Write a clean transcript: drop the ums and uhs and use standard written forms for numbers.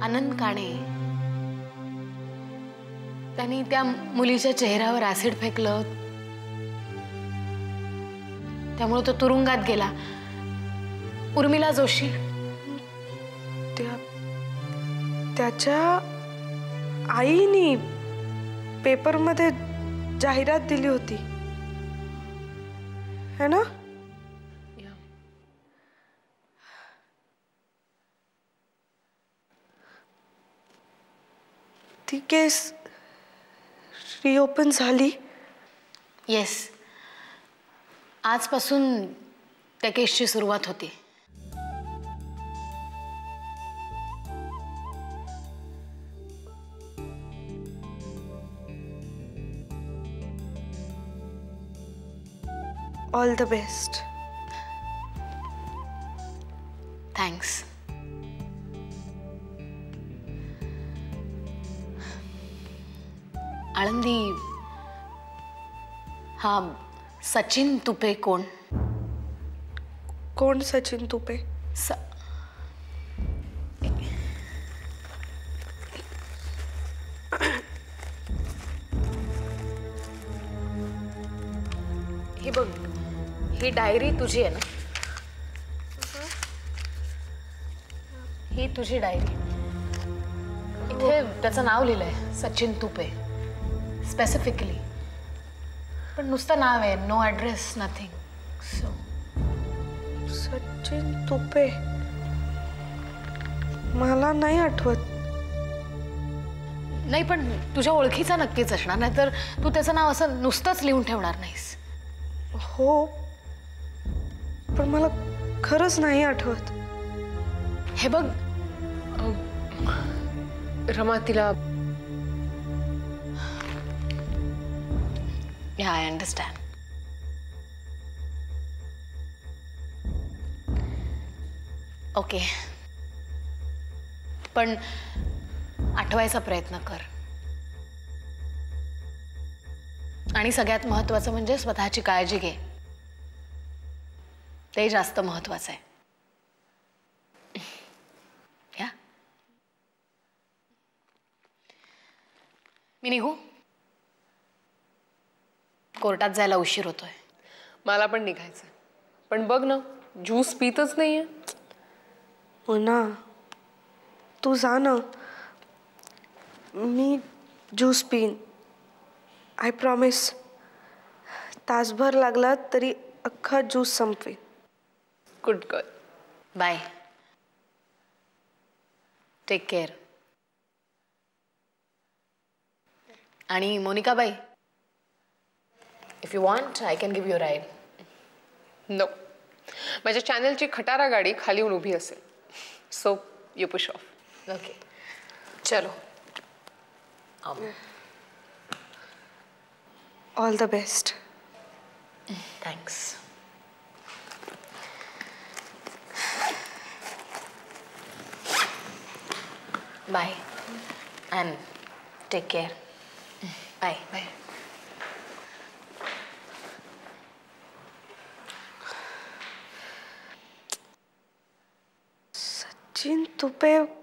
आनंद काणे त्यांनी त्या मुलीच्या चेहऱ्यावर ऍसिड फेकलं, त्यामुळे तो तुरुंगात गेला. उर्मिला जोशी त्याच्या आईने पेपरमध्ये जाहिरात दिली होती है ना? ती केस रिओपन झाली? येस, आजपासून त्या केसची सुरुवात होती. All the best. Thanks. Alandi, हा सचिन तुपे कोण? कोण सचिन तुपे? हे बघ, ही डायरी तुझी आहे ना? ही तुझी डायरी. इथे त्याचं नाव लिहिलंय सचिन तुपे स्पेसिफिकली, पण नुसतं नाव आहे, no address, nothing. So Sachin Tupe मला नाही आठवत. नाही, पण तुझ्या ओळखीचा नक्कीच असणार, नाहीतर तू त्याचं नाव असं नुसतंच लिहून ठेवणार नाहीस. हो, पण मला खरंच नाही आठवत. हे बघ रमा, तिला आय अंडरस्टँड. ओके, पण आठवायचा प्रयत्न कर. आणि सगळ्यात महत्त्वाचं म्हणजे स्वतःची काळजी घे. ते जास्त महत्त्वाचं आहे. या, मी निघू? कोर्टात जायला उशीर होतोय. मला पण निघायचं, पण बघ ना, ज्यूस पितच नाहीये. हो ना, तू जा ना, मी ज्यूस पिन. I promise. तासभर लागला तरी अख्खा ज्यूस संपवेन. Good girl. Bye. Take care. आणि मोनिका बाई, if you want I can give you ride. No, माझ्या चॅनलची खटारा गाडी खाली येऊन उभी असेल. So you push off. Okay, चलो. All the best. Thanks. Bye and take care. Bye bye. Sachin Tupe